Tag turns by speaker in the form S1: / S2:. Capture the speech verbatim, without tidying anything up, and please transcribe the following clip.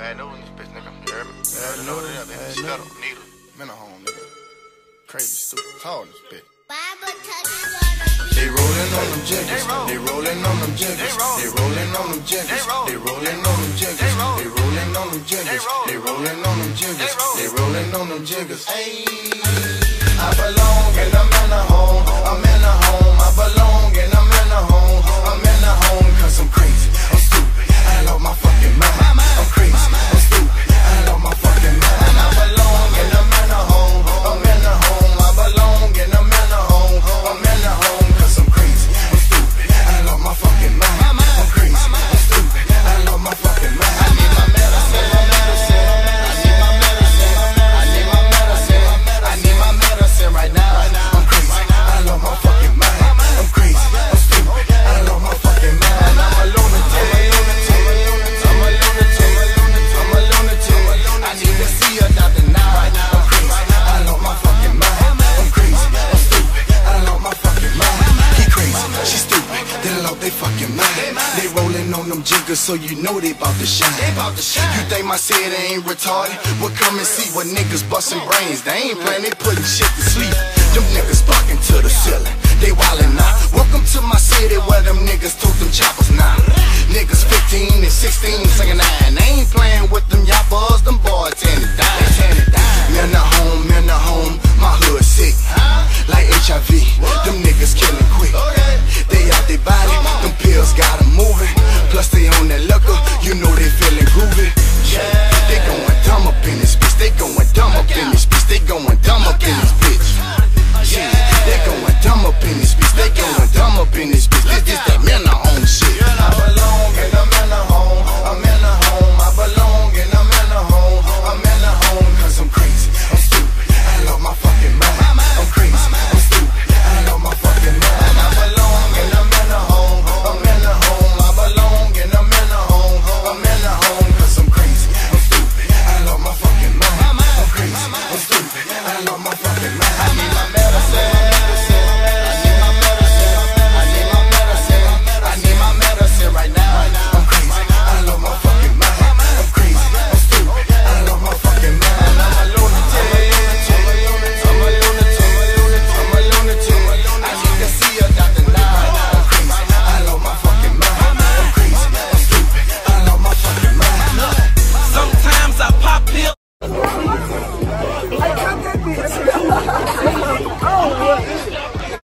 S1: Bad news in this bitch, nigga. You heard me? Bad news, bad news. Scuttle, needle. Mental home, nigga. Crazy, super tall in this bitch. They rollin' on them jiggers. They rollin' on them jiggers. They rollin' on them jiggers. They rollin' on them jiggers. They rollin' on them jiggers. They rollin' on them jiggers. They rollin' on them jiggers. Hey, I belong and I'm in a home. I'm in a home. I belong and I'm in a home. I'm in a home 'cause I'm crazy. I'm stupid. I lost my fucking mind. I'm crazy. I'm stupid. I lost my fucking mind. I belong and I'm in a home. I'm in a home. I belong and I'm in a home. I'm in a home 'cause I'm crazy. I'm stupid. I lost my fucking mind. I'm crazy. I'm stupid. I lost my fucking mind. I need my medicine. My medicine. I need my medicine. I need my medicine. I need my medicine right now. I'm crazy. I lost my fucking mind. I'm crazy. I'm stupid. I lost my fucking mind. I'm a lunatic. I'm a lunatic. I'm a lunatic. I need to see a doctor now. I'm crazy. I lost my fucking mind. I'm crazy. I'm stupid. I lost my fucking mind. He crazy. She stupid. They lost they fucking mind. They rolling on them jiggers, so you know they bout to shine. You think my city ain't retarded? Well, come and see what niggas bustin' brains. They ain't playing, they putting shit to sleep. Them niggas bucking to the ceiling. They wildin' out. Welcome to my city where them niggas took them choppers now. Niggas fifteen and sixteen singing nine. They ain't playing with them yappers. Them boys ten it down. Men at home, men at home. My hood sick, like H I V. Them niggas killing quick. They out they body. Them pills got them moving. Plus they on that liquor. You know they feeling groovy. Yeah, they going dumb up in this bitch. They going dumb up in this bitch. They going dumb up in this bitch. Yeah, they going dumb up in this bitch. They going dumb up in this bitch.